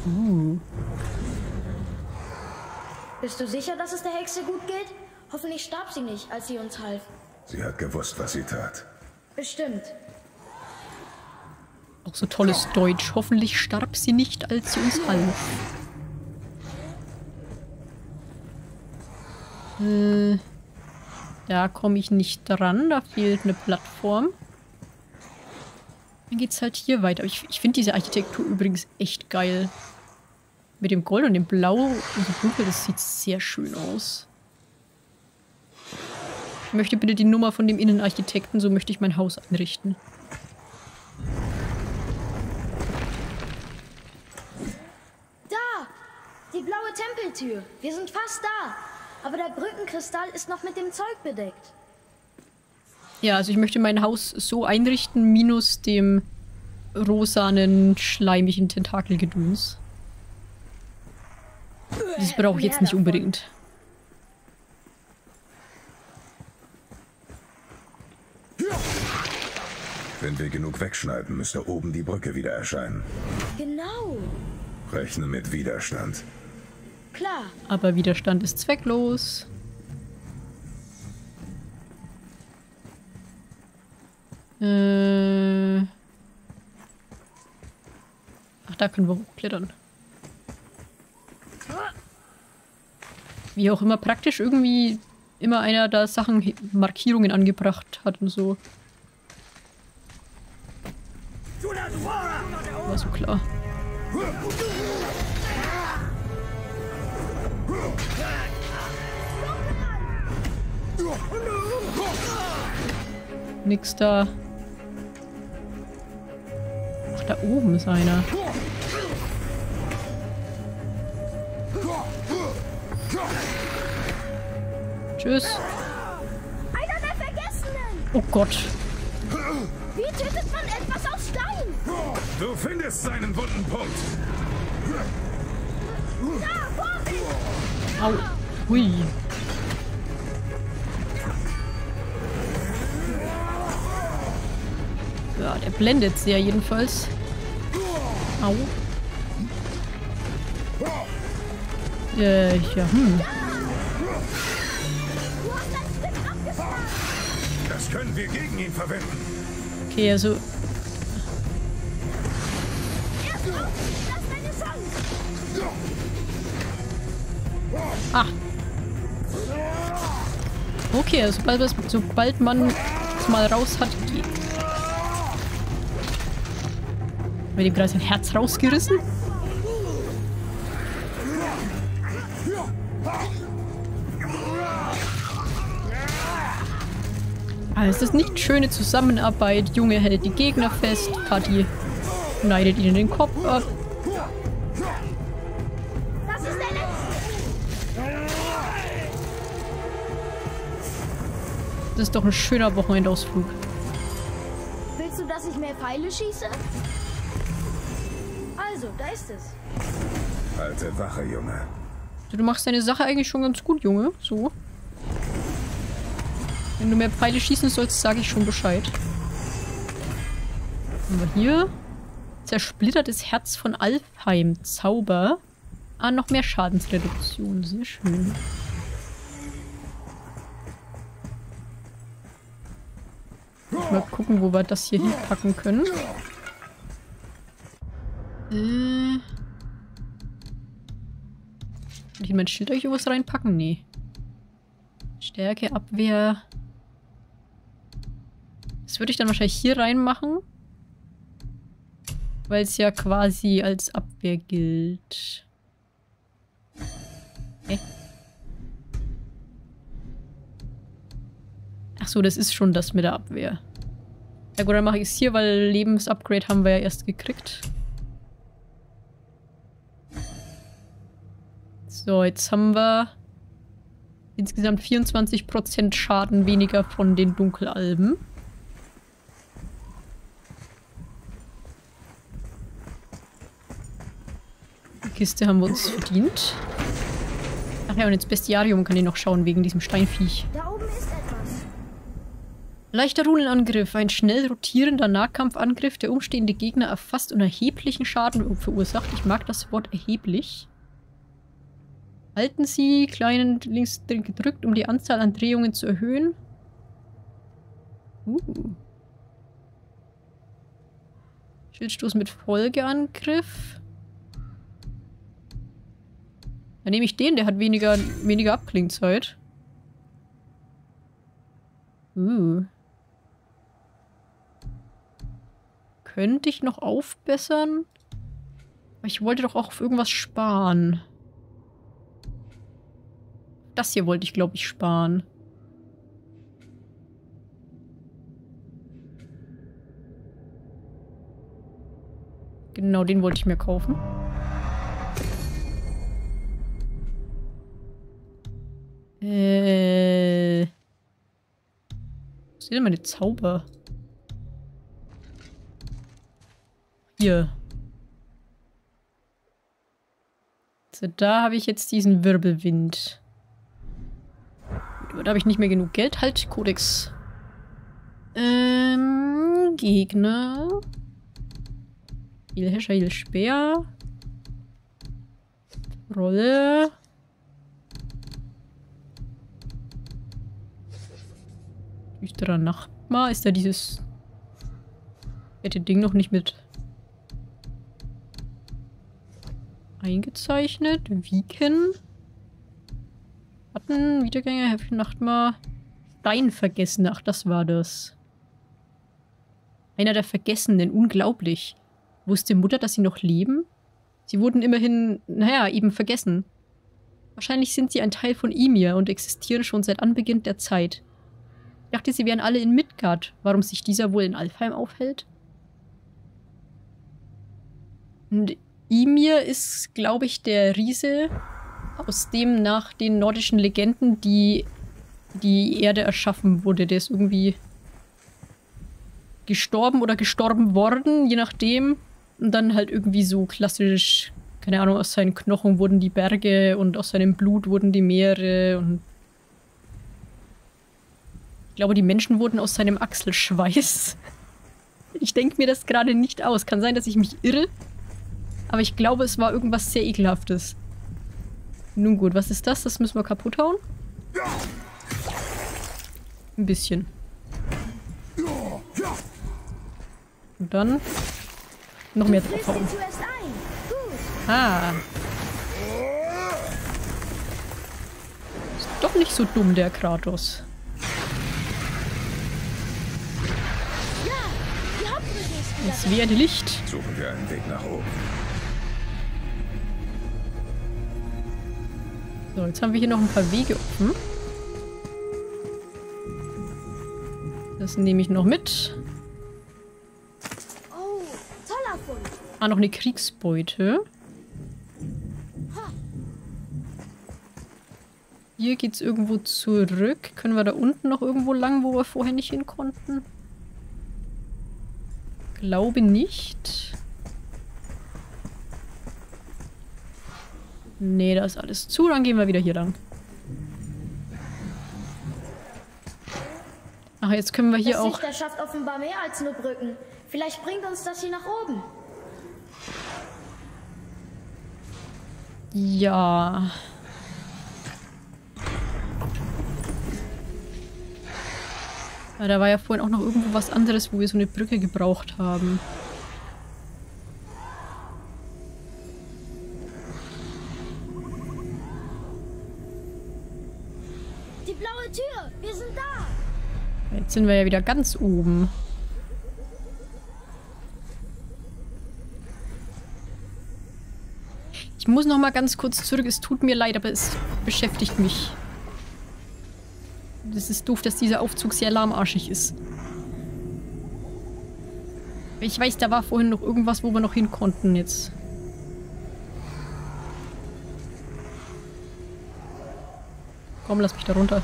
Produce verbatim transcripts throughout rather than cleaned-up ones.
Uh. Bist du sicher, dass es der Hexe gut geht? Hoffentlich starb sie nicht, als sie uns half. Sie hat gewusst, was sie tat. Bestimmt. Auch so tolles Deutsch. Hoffentlich starb sie nicht, als sie uns half. Äh, da komme ich nicht dran. Da fehlt eine Plattform. Dann geht's halt hier weiter. Ich, ich finde diese Architektur übrigens echt geil. Mit dem Gold und dem Blau und dem Dunkel, das sieht sehr schön aus. Ich möchte bitte die Nummer von dem Innenarchitekten, so möchte ich mein Haus einrichten. Da! Die blaue Tempeltür. Wir sind fast da. Aber der Brückenkristall ist noch mit dem Zeug bedeckt. Ja, also ich möchte mein Haus so einrichten, minus dem rosanen, schleimigen Tentakelgedöns. Das brauche ich jetzt nicht unbedingt. Wenn wir genug wegschneiden, müsste oben die Brücke wieder erscheinen. Genau. Rechne mit Widerstand. Klar. Aber Widerstand ist zwecklos. Äh... Ach, da können wir hochklettern. Wie auch immer praktisch irgendwie immer einer da Sachen, Markierungen angebracht hat und so. War so klar. Nix da. Ach, da oben ist einer. Tschüss. Einer der Vergessenen! Oh Gott. Wie tötet man etwas aus Stein? Du findest seinen wunden Punkt. Da, Vorsicht! Au. Hui. Ja, der blendet sehr jedenfalls. Au. Äh, ja, hm. Das können wir gegen ihn verwenden. Okay, also... Ah. Okay, also sobald, das, sobald man es mal raus hat, geht. Haben wir dem gerade sein Herz rausgerissen? Ah, ist das nicht schöne Zusammenarbeit? Junge hält die Gegner fest, Kathi schneidet ihnen den Kopf ab. Das ist der letzte! Das ist doch ein schöner Wochenendausflug. Willst du, dass ich mehr Pfeile schieße? Also, da ist es. Alte Wache, Junge. Du machst deine Sache eigentlich schon ganz gut, Junge. So. Wenn du mehr Pfeile schießen sollst, sage ich schon Bescheid. Haben wir hier. Zersplittertes Herz von Alfheim. Zauber. Ah, noch mehr Schadensreduktion. Sehr schön. Mal gucken, wo wir das hier hinpacken können. Äh. Kann ich in mein Schild euch irgendwas reinpacken? Nee. Stärke, Abwehr. Das würde ich dann wahrscheinlich hier reinmachen. Weil es ja quasi als Abwehr gilt. Okay. Ach so, das ist schon das mit der Abwehr. Ja gut, dann mache ich es hier, weil Lebensupgrade haben wir ja erst gekriegt. So, jetzt haben wir insgesamt vierundzwanzig Prozent Schaden weniger von den Dunkelalben. Die Kiste haben wir uns verdient. Ach ja, und ins Bestiarium kann ich noch schauen, wegen diesem Steinviech. Da oben ist etwas. Leichter Runenangriff. Ein schnell rotierender Nahkampfangriff, der umstehende Gegner erfasst und erheblichen Schaden verursacht. Ich mag das Wort erheblich. Halten Sie kleinen links gedrückt, um die Anzahl an Drehungen zu erhöhen. Uh. Schildstoß mit Folgeangriff. Dann nehme ich den, der hat weniger, weniger Abklingzeit. Uh. Könnte ich noch aufbessern? Aber ich wollte doch auch auf irgendwas sparen. Das hier wollte ich, glaube ich, sparen. Genau, den wollte ich mir kaufen. Äh. Wo sind denn meine Zauber? Hier. So, da habe ich jetzt diesen Wirbelwind. Da habe ich nicht mehr genug Geld. Halt, Kodex. Ähm, Gegner. Heil, Heil, Speer. Rolle. Düsterer Nachbar. Ist da dieses fette Ding noch nicht mit eingezeichnet? Wieken. Hatten Wiedergänger, Häppchen, Nachtmar. Stein vergessen. Ach, das war das. Einer der Vergessenen. Unglaublich. Wusste Mutter, dass sie noch leben? Sie wurden immerhin, naja, eben vergessen. Wahrscheinlich sind sie ein Teil von Ymir und existieren schon seit Anbeginn der Zeit. Ich dachte, sie wären alle in Midgard. Warum sich dieser wohl in Alfheim aufhält? Und Ymir ist, glaube ich, der Riese, aus dem nach den nordischen Legenden die, die Erde erschaffen wurde. Der ist irgendwie gestorben oder gestorben worden, je nachdem. Und dann halt irgendwie so klassisch, keine Ahnung, aus seinen Knochen wurden die Berge und aus seinem Blut wurden die Meere und ich glaube, die Menschen wurden aus seinem Achselschweiß. Ich denke mir das gerade nicht aus. Kann sein, dass ich mich irre, aber ich glaube, es war irgendwas sehr Ekelhaftes. Nun gut, was ist das? Das müssen wir kaputt hauen? Ein bisschen. Und dann noch mehr draufhauen. Ah. Ist doch nicht so dumm, der Kratos. Es werde Licht. Suchen wir einen Weg nach oben. So, jetzt haben wir hier noch ein paar Wege offen. Das nehme ich noch mit. Oh, toller Fund. Ah, noch eine Kriegsbeute. Hier geht's irgendwo zurück. Können wir da unten noch irgendwo lang, wo wir vorher nicht hin konnten? Glaube nicht. Nee, da ist alles zu. Dann gehen wir wieder hier lang. Ach, jetzt können wir hier das auch... Das Licht schafft offenbar mehr als nur Brücken. Vielleicht bringt uns das hier nach oben. Ja... Aber da war ja vorhin auch noch irgendwo was anderes, wo wir so eine Brücke gebraucht haben. Die blaue Tür! Wir sind da! Jetzt sind wir ja wieder ganz oben. Ich muss noch mal ganz kurz zurück. Es tut mir leid, aber es beschäftigt mich. Das ist doof, dass dieser Aufzug sehr lahmarschig ist. Ich weiß, da war vorhin noch irgendwas, wo wir noch hin konnten jetzt. Komm, lass mich da runter.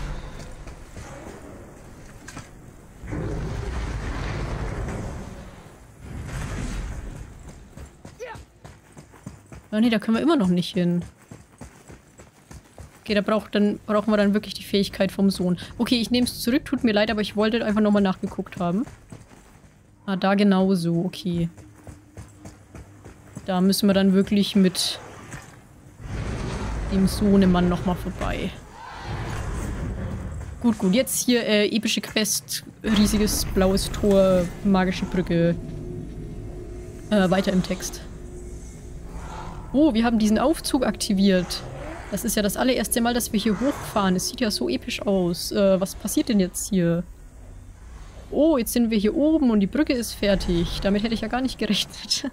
Ah nee, da können wir immer noch nicht hin. Okay, da braucht dann, brauchen wir dann wirklich die Fähigkeit vom Sohn. Okay, ich nehme es zurück, tut mir leid, aber ich wollte einfach nochmal nachgeguckt haben. Ah, da genauso, okay. Da müssen wir dann wirklich mit dem Sohnemann nochmal vorbei. Gut, gut, jetzt hier äh, epische Quest, riesiges blaues Tor, magische Brücke. Äh, weiter im Text. Oh, wir haben diesen Aufzug aktiviert. Das ist ja das allererste Mal, dass wir hier hochfahren. Es sieht ja so episch aus. Äh, was passiert denn jetzt hier? Oh, jetzt sind wir hier oben und die Brücke ist fertig. Damit hätte ich ja gar nicht gerechnet.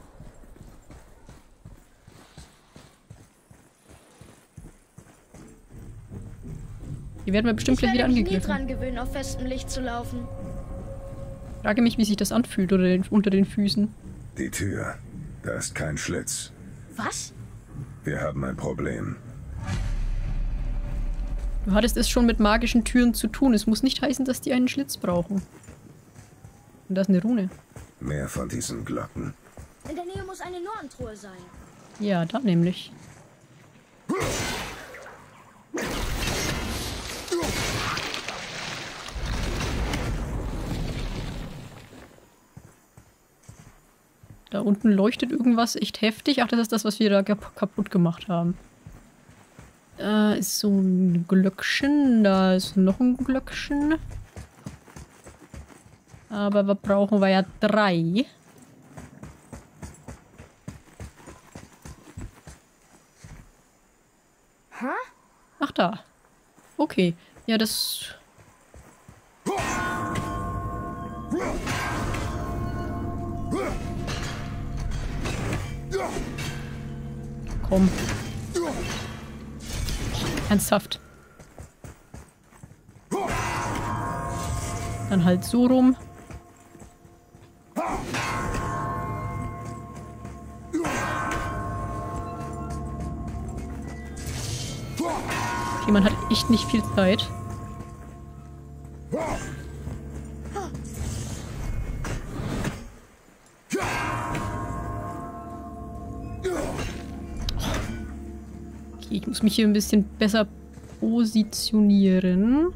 Hier werden wir bestimmt gleich wieder angegriffen. Ich werde mich nie dran gewöhnen, auf festem Licht zu laufen. Ich frage mich, wie sich das anfühlt oder den, unter den Füßen. Die Tür. Da ist kein Schlitz. Was? Wir haben ein Problem. Du hattest es schon mit magischen Türen zu tun. Es muss nicht heißen, dass die einen Schlitz brauchen. Und da ist eine Rune. Mehr von diesen Glocken. In der Nähe muss eine Normtruhe sein. Ja, da nämlich. Da unten leuchtet irgendwas echt heftig. Ach, das ist das, was wir da kap kaputt gemacht haben. Da ist so ein Glöckchen. Da ist noch ein Glöckchen. Aber wir brauchen wir ja drei. Hä? Ach, da. Okay. Ja, das... Komm. Ernsthaft. Dann halt so rum. Okay, man hat echt nicht viel Zeit. Okay, ich muss mich hier ein bisschen besser positionieren.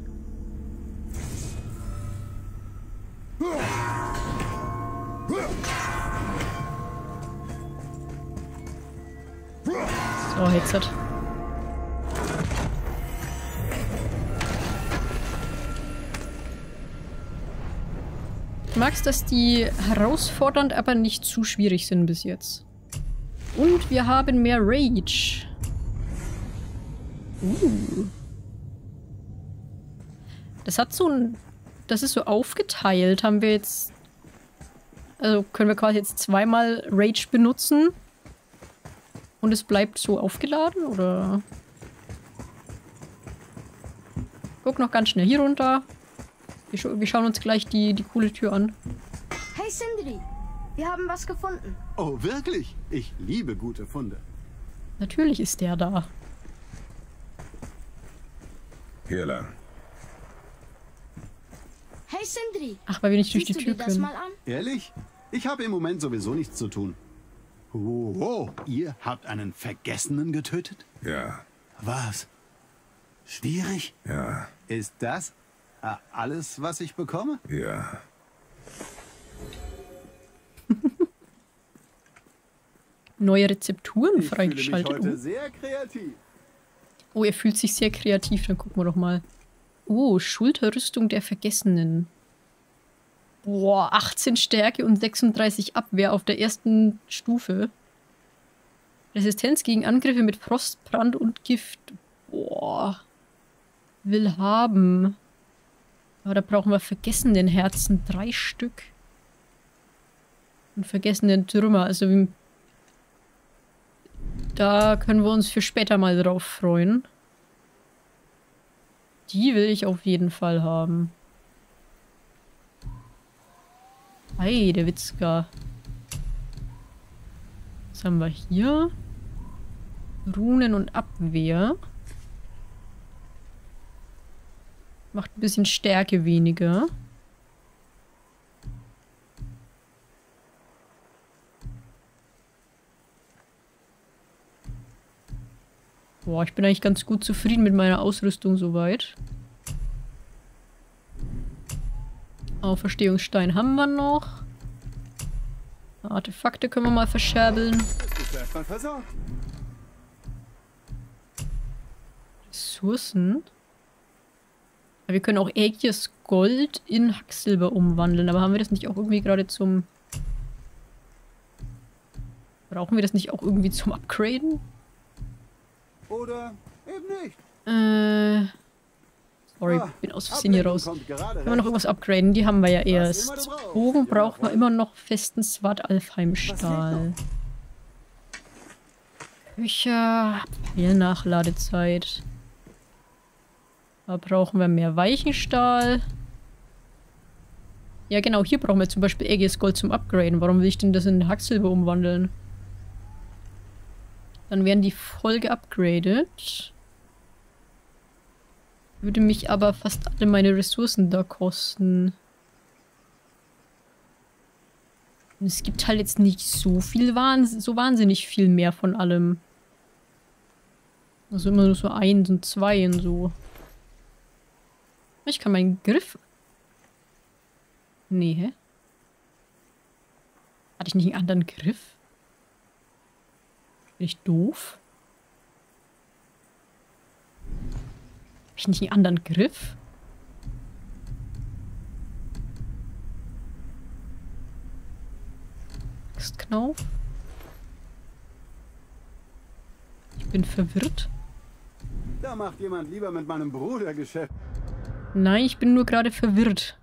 So, jetzt hat. Ich mag es, dass die herausfordernd, aber nicht zu schwierig sind bis jetzt. Und wir haben mehr Rage. Uh. Das hat so ein... Das ist so aufgeteilt. Haben wir jetzt... Also können wir quasi jetzt zweimal Rage benutzen. Und es bleibt so aufgeladen, oder? Guck noch ganz schnell hier runter. Wir, scha wir schauen uns gleich die, die coole Tür an. Hey Sindri, wir haben was gefunden. Oh, wirklich? Ich liebe gute Funde. Natürlich ist der da. Hier lang. Hey Sindri, Ach, weil wir nicht durch die siehst Tür du dir das können. mal an? Ehrlich? Ich habe im Moment sowieso nichts zu tun. Oh, oh, ihr habt einen Vergessenen getötet? Ja, Was? Schwierig? ja, Ist das äh, alles, was ich bekomme? ja. Neue Rezepturen Ich fühle mich freigeschaltet. heute Oh. sehr kreativ. Oh, er fühlt sich sehr kreativ. Dann gucken wir doch mal. Oh, Schulterrüstung der Vergessenen. Boah, achtzehn Stärke und sechsunddreißig Abwehr auf der ersten Stufe. Resistenz gegen Angriffe mit Frostbrand und Gift. Boah. Will haben. Aber da brauchen wir vergessenen Herzen. Drei Stück. Und vergessenen Trümmer. Also wie... Da können wir uns für später mal drauf freuen. Die will ich auf jeden Fall haben. Ei, der Witzka. Was haben wir hier? Runen und Abwehr. Macht ein bisschen Stärke weniger. Boah, ich bin eigentlich ganz gut zufrieden mit meiner Ausrüstung soweit. Auferstehungsstein haben wir noch. Artefakte können wir mal verscherbeln. Ressourcen. Wir können auch Aegis Gold in Hacksilber umwandeln, aber haben wir das nicht auch irgendwie gerade zum... Brauchen wir das nicht auch irgendwie zum Upgraden? Oder eben nicht. Äh... Sorry, Ah, bin aus Versehen hier raus. kommt gerade Können wir noch irgendwas upgraden? Die haben wir ja immer erst. du brauchst. Bogen Ja, brauchen wir Freund. immer noch festen Swart Alfheim Was fehlt Stahl. Küche, viel Nachladezeit. Da brauchen wir mehr Weichenstahl. Ja genau, hier brauchen wir zum Beispiel Aegis Gold zum Upgraden. Warum will ich denn das in Hacksilber umwandeln? Dann werden die voll geupgradet. Würde mich aber fast alle meine Ressourcen da kosten. Und es gibt halt jetzt nicht so viel, Wahnsinn, so wahnsinnig viel mehr von allem. Also immer nur so eins und zwei und so. Ich kann meinen Griff... Nee, hä? Hatte ich nicht einen anderen Griff? Bin ich doof? Habe ich nicht einen anderen Griff? Axtknauf? Ich bin verwirrt. Da macht jemand lieber mit meinem Bruder Geschäft. Nein, ich bin nur gerade verwirrt.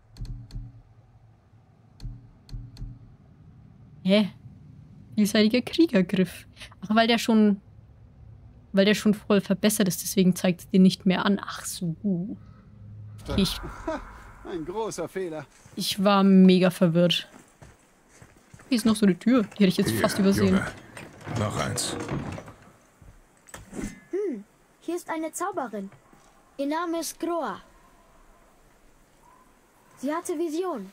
Hä? Vielseitiger Kriegergriff. Ach, weil der schon... Weil der schon voll verbessert ist, deswegen zeigt es dir nicht mehr an. Ach so. Okay, ich, Ein großer Fehler. ich war mega verwirrt. Hier ist noch so eine Tür. Die hätte ich jetzt Hier, fast übersehen. Junge. Noch eins. Hier ist eine Zauberin. Ihr Name ist Groa. Sie hatte Vision.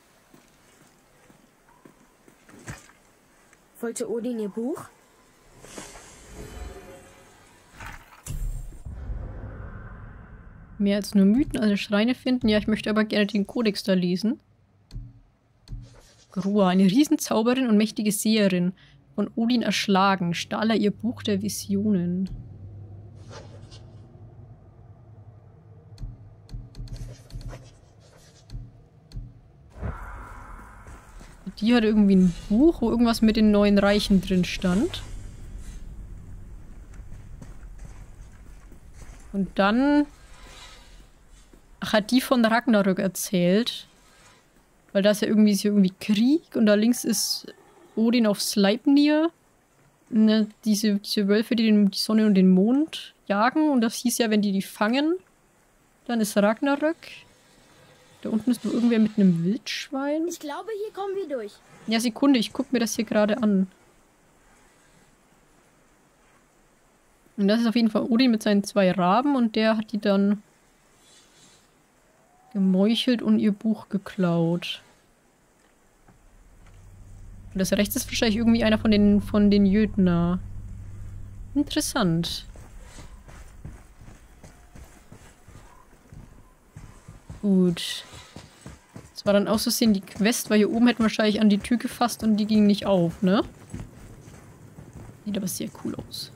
Wollte Odin ihr Buch? Mehr als nur Mythen, also Schreine finden. Ja, ich möchte aber gerne den Kodex da lesen. Groa, eine Riesenzauberin und mächtige Seherin. Von Odin erschlagen, stahl er ihr Buch der Visionen. Die hat irgendwie ein Buch, wo irgendwas mit den neuen Reichen drin stand. Und dann... Ach, hat die von Ragnarök erzählt. Weil da ist ja irgendwie, ist ja irgendwie Krieg und da links ist Odin auf Sleipnir. Ne, diese, diese Wölfe, die den, die Sonne und den Mond jagen. Und das hieß ja, wenn die die fangen, dann ist Ragnarök. Da unten ist nur irgendwer mit einem Wildschwein. Ich glaube, hier kommen wir durch. Ja, Sekunde, ich gucke mir das hier gerade an. Und das ist auf jeden Fall Odin mit seinen zwei Raben und der hat die dann gemeuchelt und ihr Buch geklaut. Und das rechts ist wahrscheinlich irgendwie einer von den, von den Jötner. Interessant. Gut. Das war dann auch so sehen die Quest, weil hier oben hätten wir wahrscheinlich an die Tür gefasst und die ging nicht auf, ne? Sieht aber sehr cool aus.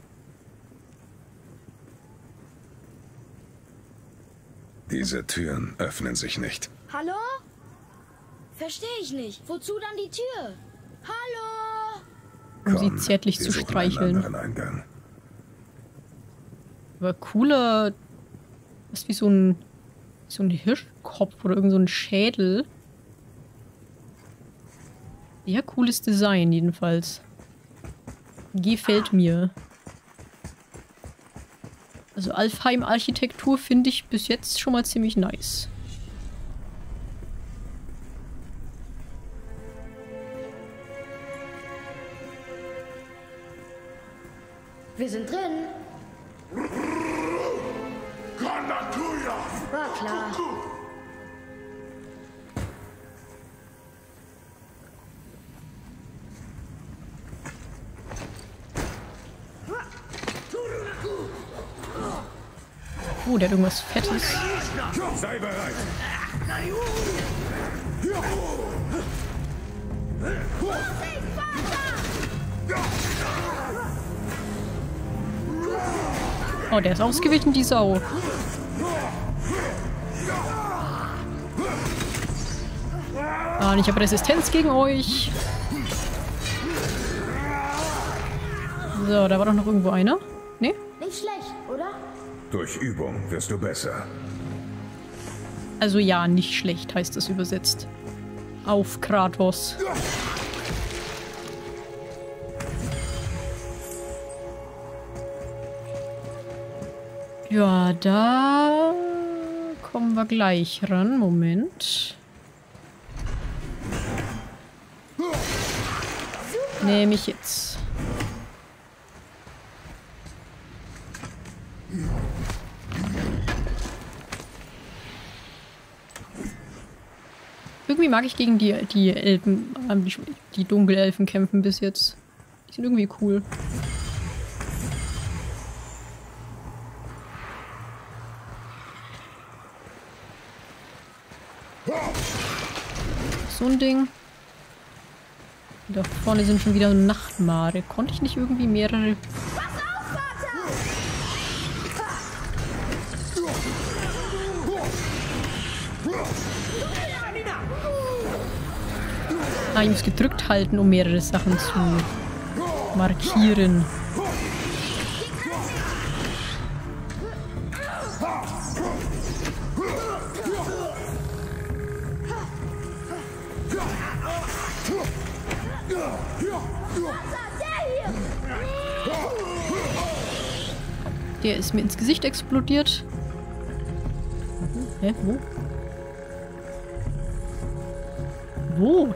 Diese Türen öffnen sich nicht. Hallo? Verstehe ich nicht. Wozu dann die Tür? Hallo? Um sie Komm, zärtlich wir zu suchen streicheln. einen anderen Eingang. Aber cooler... Das ist wie so ein... So ein Hirschkopf oder irgend so ein Schädel. Ja, cooles Design jedenfalls. Gefällt mir. Also Alfheim-Architektur finde ich bis jetzt schon mal ziemlich nice. Wir sind drin. War klar. Oh, der hat irgendwas Fettes. Sei bereit. Oh, der ist ausgewichen, die Sau. Ah, und ich habe Resistenz gegen euch. So, da war doch noch irgendwo einer. Nee? Nicht schlecht, oder? Durch Übung wirst du besser. Also ja, nicht schlecht heißt das übersetzt. Auf Kratos. Ja, da kommen wir gleich ran. Moment. Nehme ich jetzt. Irgendwie mag ich gegen die, die Elfen, äh, die, die Dunkelelfen kämpfen bis jetzt. Die sind irgendwie cool. So ein Ding. Da vorne sind schon wieder Nachtmare. Konnte ich nicht irgendwie mehrere... Ah, ich muss gedrückt halten, um mehrere Sachen zu markieren. Der ist mir ins Gesicht explodiert. Hä? Wo? Wo?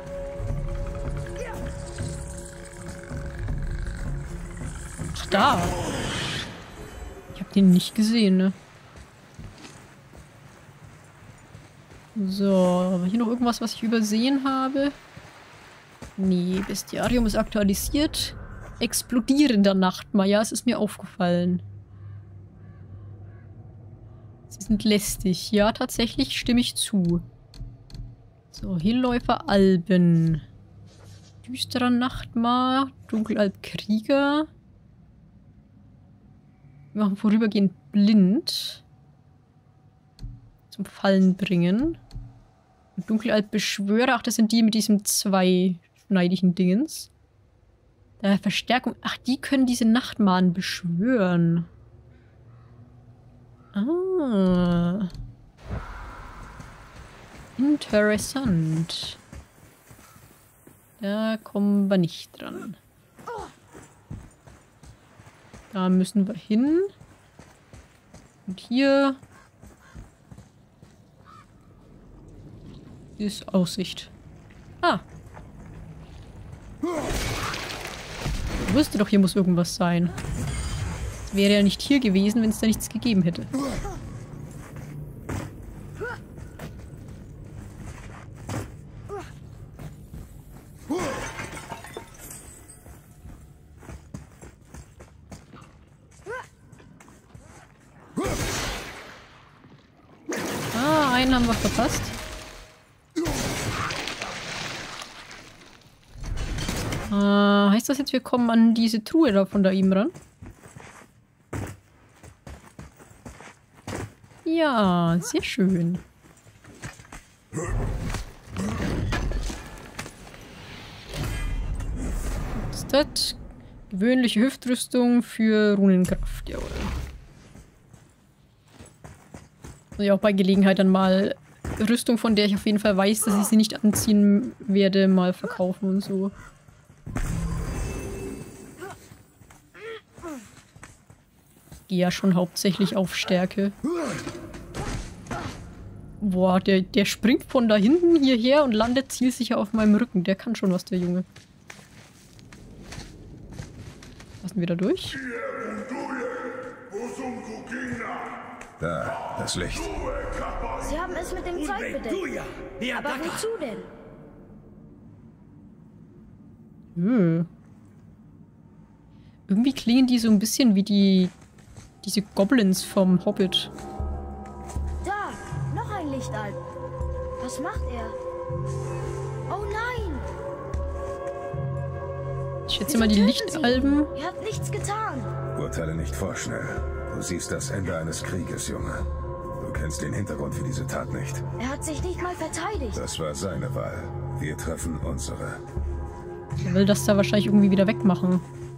Ach, da. Ich hab den nicht gesehen, ne? So, aber hier noch irgendwas, was ich übersehen habe? Nee, Bestiarium ist aktualisiert. Explodierender Nachtmar. Ja, es ist mir aufgefallen. Sie sind lästig. Ja, tatsächlich stimme ich zu. So, Hinläufer Alben. Düsterer Nachtmar. Dunkelalb Krieger. Wir machen vorübergehend blind. Zum Fallen bringen. Und Dunkelalb Beschwörer. Ach, das sind die mit diesem zweischneidigen Dingens. Da Verstärkung. Ach, die können diese Nachtmaren beschwören. Ah. Interessant. Da kommen wir nicht dran. Da müssen wir hin. Und hier ist Aussicht. Ah. Ich wusste doch, hier muss irgendwas sein. Es wäre ja nicht hier gewesen, wenn es da nichts gegeben hätte. Ah, einen haben wir verpasst. Äh, heißt das jetzt, wir kommen an diese Truhe da von da ihm ran? Ja, sehr schön. Was ist das? Gewöhnliche Hüftrüstung für Runenkraft, jawohl. Und ja, auch bei Gelegenheit dann mal Rüstung, von der ich auf jeden Fall weiß, dass ich sie nicht anziehen werde, mal verkaufen und so. Ich gehe ja schon hauptsächlich auf Stärke. Boah, der, der springt von da hinten hierher und landet zielsicher auf meinem Rücken. Der kann schon was, der Junge. Lassen wir da durch? Da, das Licht. Sie haben es mit dem Zeug bedeckt. Aber wozu denn? Hm. Irgendwie klingen die so ein bisschen wie die, Diese Goblins vom Hobbit. Da, noch ein Lichtalb. Was macht er? Oh nein! Ich schätze Wieso mal die töten Lichtalben. Sie ihn? Er hat nichts getan. Urteile nicht vorschnell. Du siehst das Ende eines Krieges, Junge. Du kennst den Hintergrund für diese Tat nicht. Er hat sich nicht mal verteidigt. Das war seine Wahl. Wir treffen unsere. Er will das da wahrscheinlich irgendwie wieder wegmachen.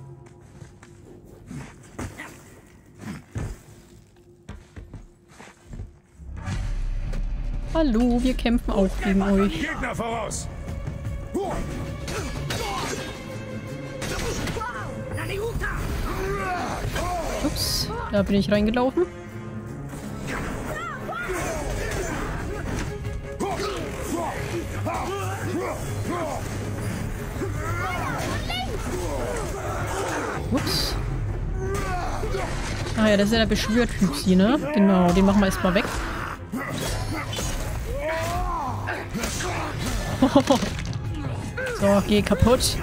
Hallo, wir kämpfen auch gegen euch. Gegner voraus! Ups, da bin ich reingelaufen. Ups. Ah ja, das ist ja der Beschwörtyp, sie, ne? Genau, den machen wir erstmal weg. So, geh kaputt.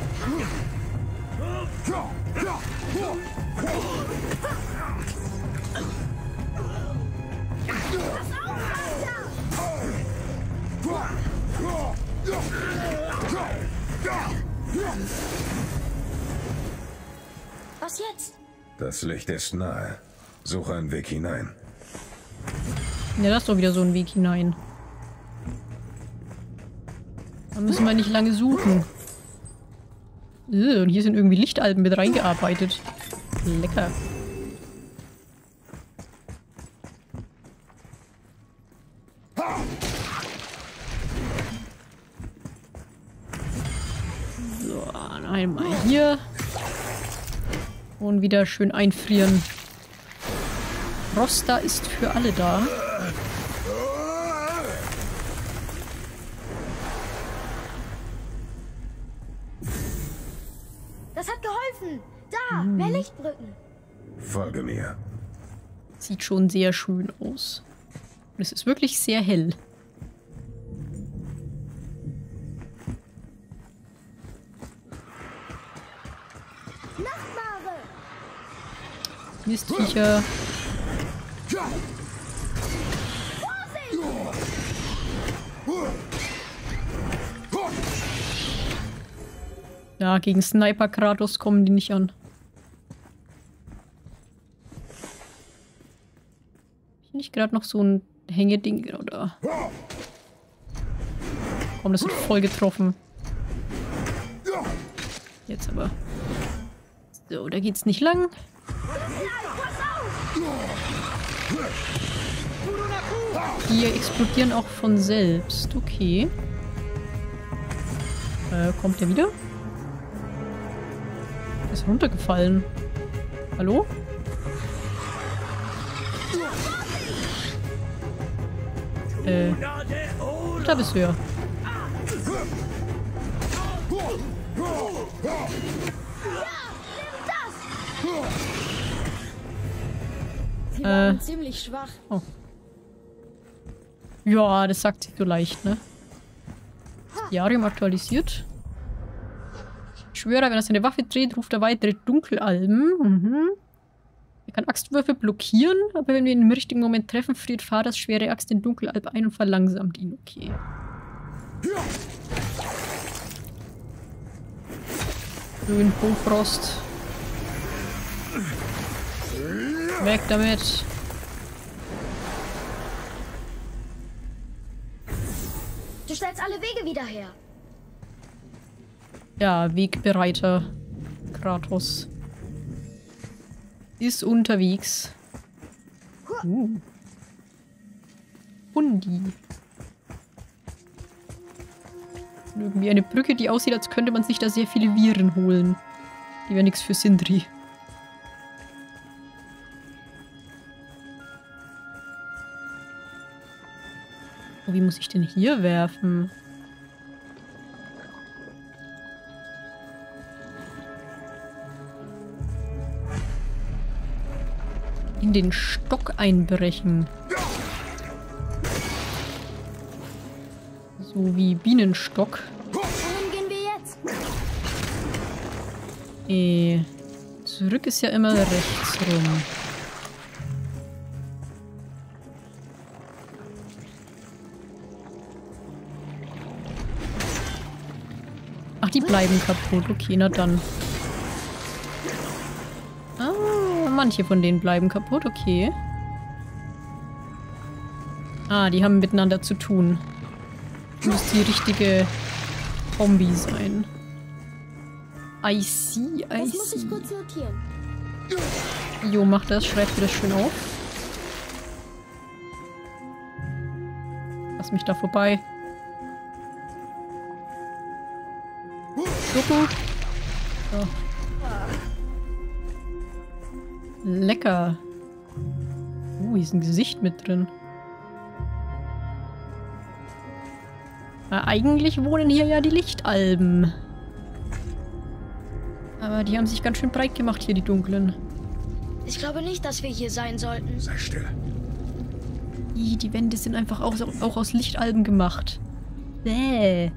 Was jetzt? Das Licht ist nahe. Suche einen Weg hinein. Ja, das ist doch wieder so ein Weg hinein. Da müssen wir nicht lange suchen. Ugh, und hier sind irgendwie Lichtalben mit reingearbeitet. Lecker. So, einmal hier. Und wieder schön einfrieren. Rosta ist für alle da. Das hat geholfen. Da, hm. mehr Lichtbrücken. Folge mir. Sieht schon sehr schön aus. Und es ist wirklich sehr hell. Nachtmare. Mistviecher. Ja, gegen Sniper Kratos kommen die nicht an. Hab ich nicht gerade noch so ein Hängeding genau da? Komm, das wird voll getroffen. Jetzt aber. So, da geht's nicht lang. Die explodieren auch von selbst. Okay. Äh, kommt der wieder? Ist runtergefallen. Hallo? Äh. Da bist du ja. Sie waren äh. ziemlich schwach. Oh. Ja, das sagt sich so leicht, ne? Jarium aktualisiert. Schwörer, wenn er seine Waffe dreht, ruft er weitere Dunkelalben. Mhm. Er kann Axtwürfe blockieren, aber wenn wir ihn im richtigen Moment treffen, friert Vaters schwere Axt den Dunkelalb ein und verlangsamt ihn. Okay. Schön Bofrost. Weg damit. Du stellst alle Wege wieder her. Ja, Wegbereiter. Kratos. Ist unterwegs. Uh. Hundi. Irgendwie eine Brücke, die aussieht, als könnte man sich da sehr viele Viren holen. Die wäre nichts für Sindri. Oh, wie muss ich denn hier werfen? In den Stock einbrechen. So wie Bienenstock. Wohin gehen wir jetzt? Äh, zurück ist ja immer rechts rum. Ach, die bleiben kaputt. Okay, na dann. Ah, manche von denen bleiben kaputt. Okay. Ah, die haben miteinander zu tun. Muss die richtige Kombi sein. I see, I Das see. muss ich kurz notieren. Jo, mach das. Schreib dir das schön auf. Lass mich da vorbei. Gucken. So. Lecker. Oh, hier ist ein Gesicht mit drin. Na, eigentlich wohnen hier ja die Lichtalben. Aber die haben sich ganz schön breit gemacht hier, die Dunklen. Ich glaube nicht, dass wir hier sein sollten. Sei still. Ih, die Wände sind einfach auch, auch aus Lichtalben gemacht. Bäh.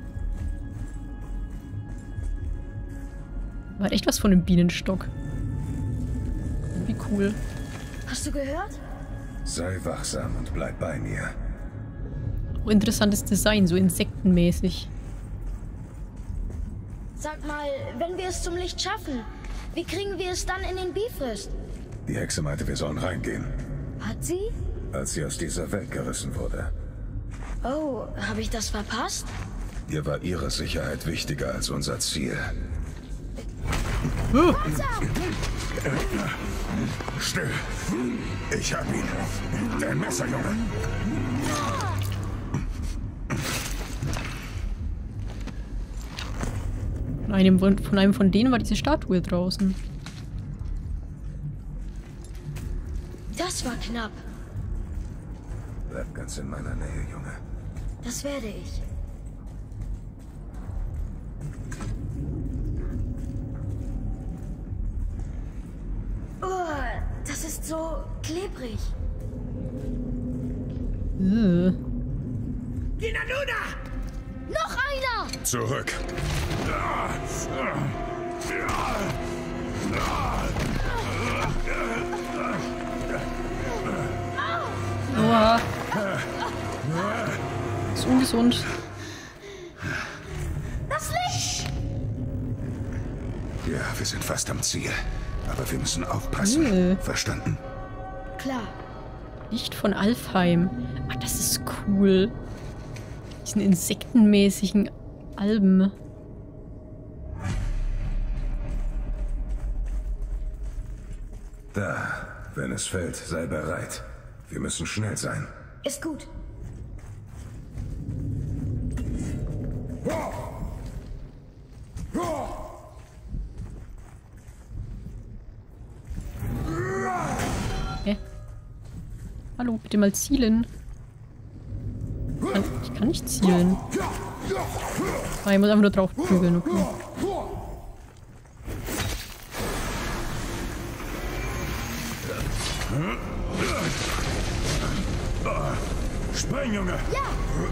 War echt was von einem Bienenstock. Wie cool. Hast du gehört? Sei wachsam und bleib bei mir. Auch interessantes Design, so insektenmäßig. Sag mal, wenn wir es zum Licht schaffen, wie kriegen wir es dann in den Bifrost? Die Hexe meinte, wir sollen reingehen, Hat sie? als sie aus dieser Welt gerissen wurde. Oh, habe ich das verpasst? Ihr war ihre Sicherheit wichtiger als unser Ziel. Still! Ich hab ihn. Dein Messer, Junge. Von einem, von einem von denen war diese Statue draußen. Das war knapp. Bleib ganz in meiner Nähe, Junge. Das werde ich. Oh, das ist so klebrig. Äh. Noch einer! Zurück! Oha. Ist ungesund. Das Licht! Ja, wir sind fast am Ziel. Aber wir müssen aufpassen. Äh. Verstanden? Klar. Licht von Alfheim. Ach, das ist cool. Diesen insektenmäßigen Alben. Da, wenn es fällt, sei bereit. Wir müssen schnell sein. Ist gut. Hä? Hallo, bitte mal zielen. Kann, ich kann nicht zielen. Ah, ich muss einfach nur drauf prügeln, okay. Spring, Junge! Ja!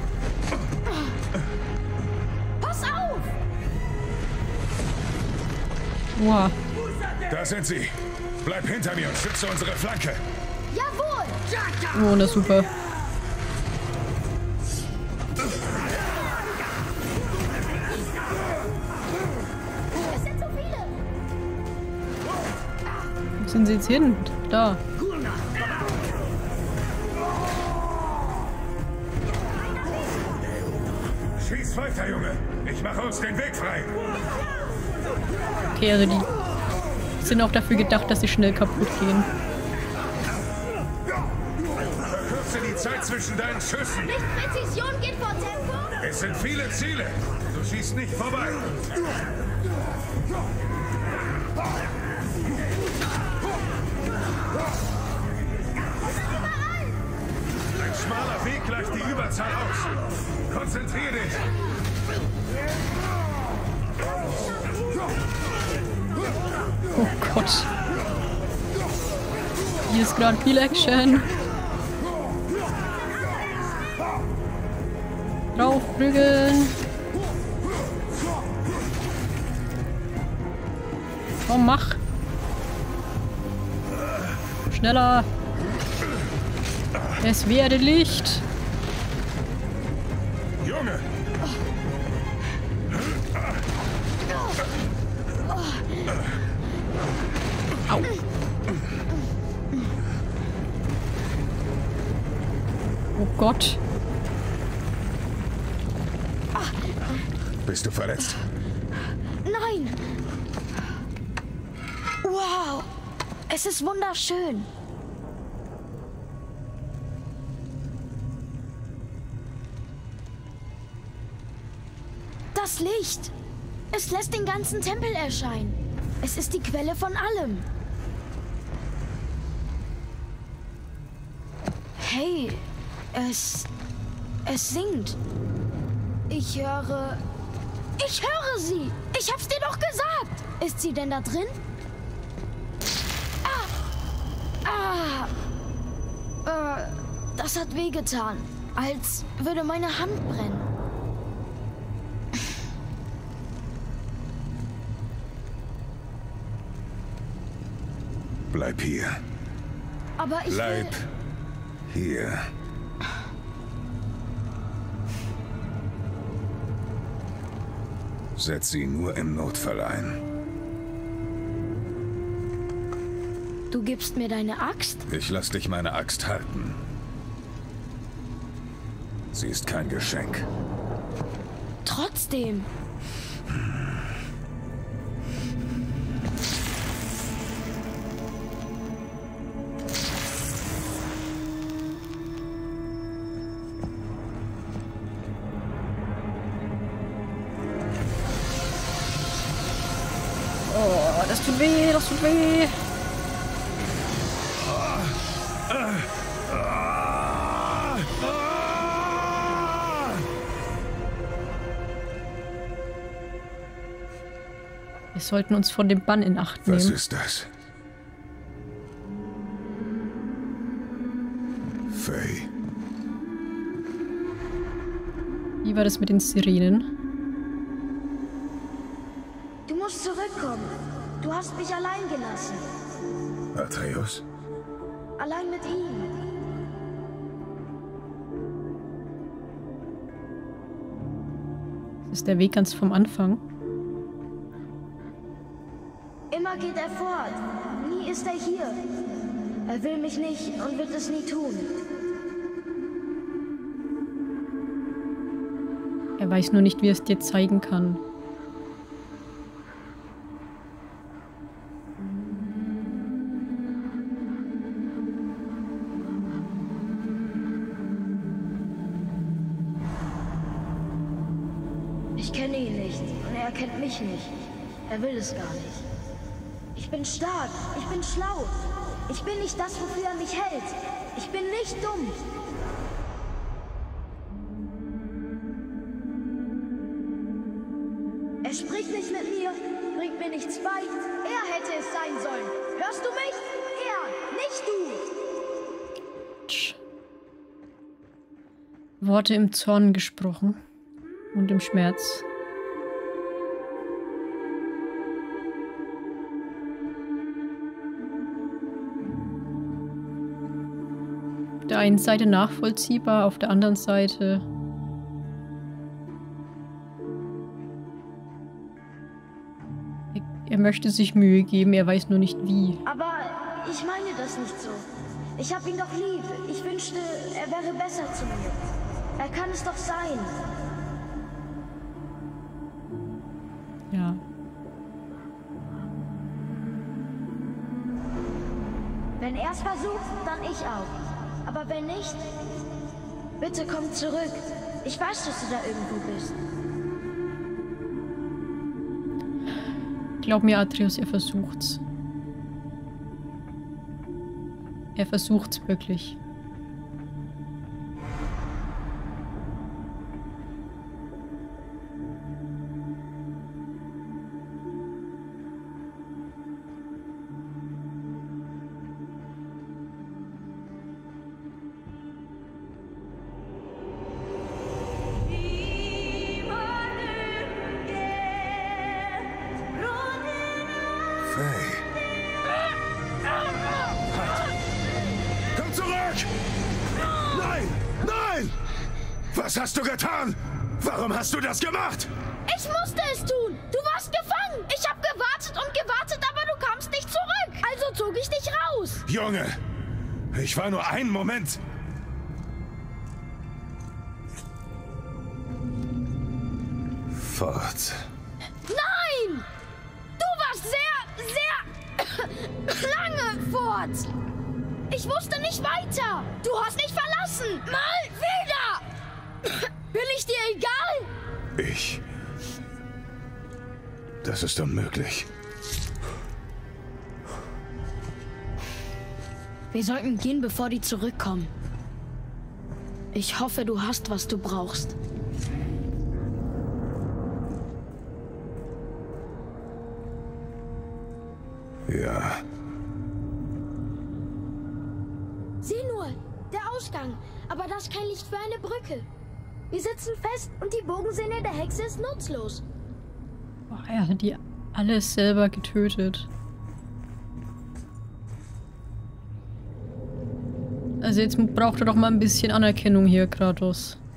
Pass auf! Wow. Da sind sie! Bleib hinter mir und schütze unsere Flanke! Jawohl! Oh, na super. Es sind so viele! Wo sind sie jetzt hin? Da. Schieß weiter, Junge! Ich mache uns den Weg frei! Okay, also die sind auch dafür gedacht, dass sie schnell kaputt gehen. Verkürze die Zeit zwischen deinen Schüssen! Nicht Präzision geht vor Tempo! Es sind viele Ziele! Du schießt nicht vorbei! Ein schmaler Weg gleicht die Überzahl aus! Konzentrier dich! Oh Gott. Hier ist gerade viel Action. Drauf prügeln. Komm, mach. Schneller. Es werde Licht. Junge! Gott. Bist du verletzt? Nein! Wow! Es ist wunderschön. Das Licht! Es lässt den ganzen Tempel erscheinen. Es ist die Quelle von allem. Hey, es... es singt. Ich höre... Ich höre sie! Ich hab's dir doch gesagt! Ist sie denn da drin? Ah! Ah! Äh, das hat wehgetan. Als würde meine Hand brennen. Bleib hier. Aber ich Bleib will... hier. Setz sie nur im Notfall ein. Du gibst mir deine Axt? Ich lass dich meine Axt halten. Sie ist kein Geschenk. Trotzdem. Oh, das tut weh, das tut weh. Wir sollten uns von dem Bann in Acht nehmen. Was ist das? Faye. Wie war das mit den Sirenen? Du musst zurückkommen. Du hast mich allein gelassen. Atreus? Allein mit ihm. Das ist der Weg ganz vom Anfang. Immer geht er fort. Nie ist er hier. Er will mich nicht und wird es nie tun. Er weiß nur nicht, wie er es dir zeigen kann. Ich kenne ihn nicht und er kennt mich nicht. Er will es gar nicht. Ich bin stark, ich bin schlau. Ich bin nicht das, wofür er mich hält. Ich bin nicht dumm. Er spricht nicht mit mir, bringt mir nichts bei. Er hätte es sein sollen. Hörst du mich? Er, nicht du. Tsch. Worte im Zorn gesprochen und im Schmerz. Auf der einen Seite nachvollziehbar, auf der anderen Seite er, er möchte sich Mühe geben, er weiß nur nicht wie. Aber ich meine das nicht so. Ich hab ihn doch lieb. Ich wünschte, er wäre besser zu mir. Er kann es doch sein. Ja. Wenn er es versucht, dann ich auch. Aber wenn nicht, bitte komm zurück. Ich weiß, dass du da irgendwo bist. Glaub mir, Atreus, er versucht's. Er versucht's wirklich. Komm zurück! Nein! Nein! Was hast du getan? Warum hast du das gemacht? Ich musste es tun. Du warst gefangen. Ich habe gewartet und gewartet, aber du kamst nicht zurück. Also zog ich dich raus. Junge, ich war nur einen Moment. fort. Nein! Du warst sehr, sehr lange fort. Ich wusste nicht weiter. Du hast mich verlassen. Mal wieder. Bin ich dir egal? Ich... Das ist unmöglich. Wir sollten gehen, bevor die zurückkommen. Ich hoffe, du hast, was du brauchst. Ja. Sieh nur, der Ausgang. Aber das ist kein Licht für eine Brücke. Wir sitzen fest und die Bogensehne der Hexe ist nutzlos. Boah, er hat die alles selber getötet. Also jetzt braucht er doch mal ein bisschen Anerkennung hier, Kratos.